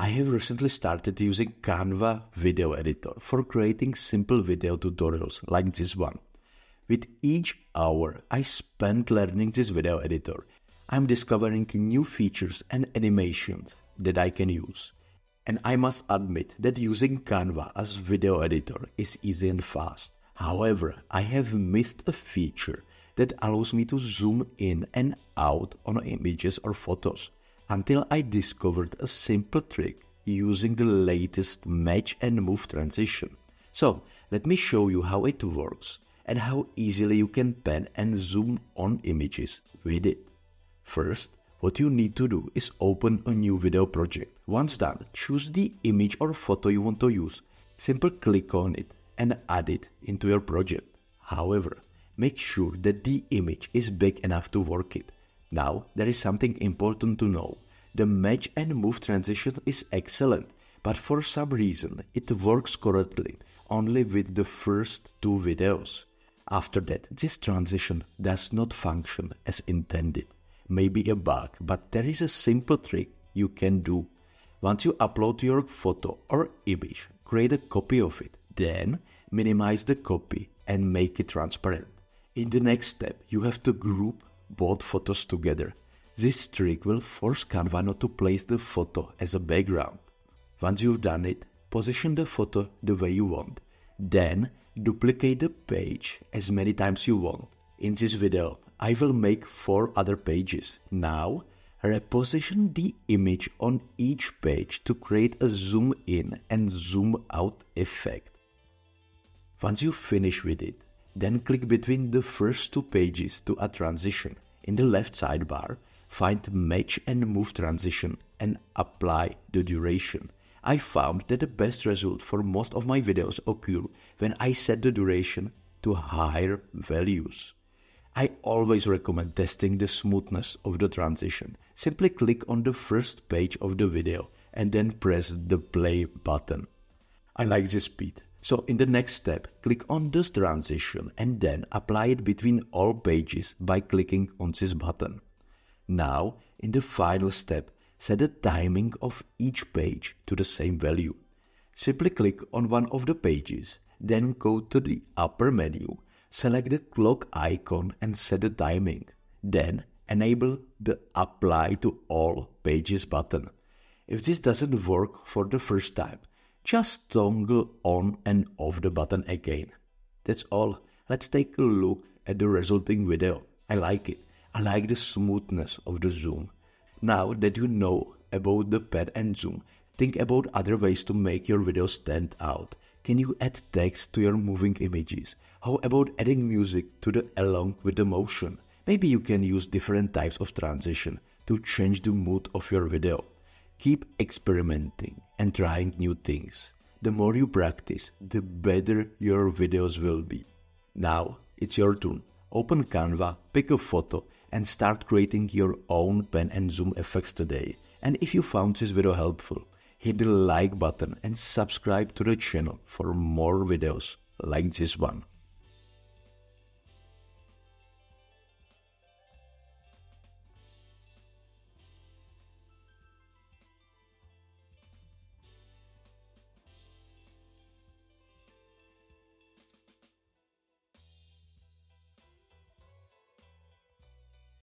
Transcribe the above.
I have recently started using Canva video editor for creating simple video tutorials like this one. With each hour I spent learning this video editor, I'm discovering new features and animations that I can use. And I must admit that using Canva as video editor is easy and fast. However, I have missed a feature that allows me to zoom in and out on images or photos, until I discovered a simple trick using the latest match and move transition. So let me show you how it works and how easily you can pan and zoom on images with it. First, what you need to do is open a new video project. Once done, choose the image or photo you want to use. Simply click on it and add it into your project. However, make sure that the image is big enough to work it. Now, there is something important to know. The match and move transition is excellent, but for some reason it works correctly only with the first two videos. After that, this transition does not function as intended. Maybe a bug, but there is a simple trick you can do. Once you upload your photo or image, create a copy of it. Then minimize the copy and make it transparent. In the next step, you have to group both photos together. This trick will force Canva not to place the photo as a background. Once you've done it, position the photo the way you want. Then duplicate the page as many times you want. In this video, I will make 4 other pages. Now, reposition the image on each page to create a zoom in and zoom out effect. Once you finish with it, then click between the first 2 pages to add transition. In the left sidebar, find Match and Move transition and apply the duration. I found that the best result for most of my videos occur when I set the duration to higher values. I always recommend testing the smoothness of the transition. Simply click on the first page of the video and then press the play button. I like this speed. So in the next step, click on this transition and then apply it between all pages by clicking on this button. Now, in the final step, set the timing of each page to the same value. Simply click on one of the pages, then go to the upper menu, select the clock icon and set the timing. Then enable the Apply to All Pages button. If this doesn't work for the first time, just toggle on and off the button again. That's all. Let's take a look at the resulting video. I like it. I like the smoothness of the zoom. Now that you know about the pan and zoom, think about other ways to make your video stand out. Can you add text to your moving images? How about adding music to the along with the motion? Maybe you can use different types of transition to change the mood of your video. Keep experimenting and trying new things. The more you practice, the better your videos will be. Now it's your turn. Open Canva, pick a photo and start creating your own pan and zoom effects today. And if you found this video helpful, hit the like button and subscribe to the channel for more videos like this one.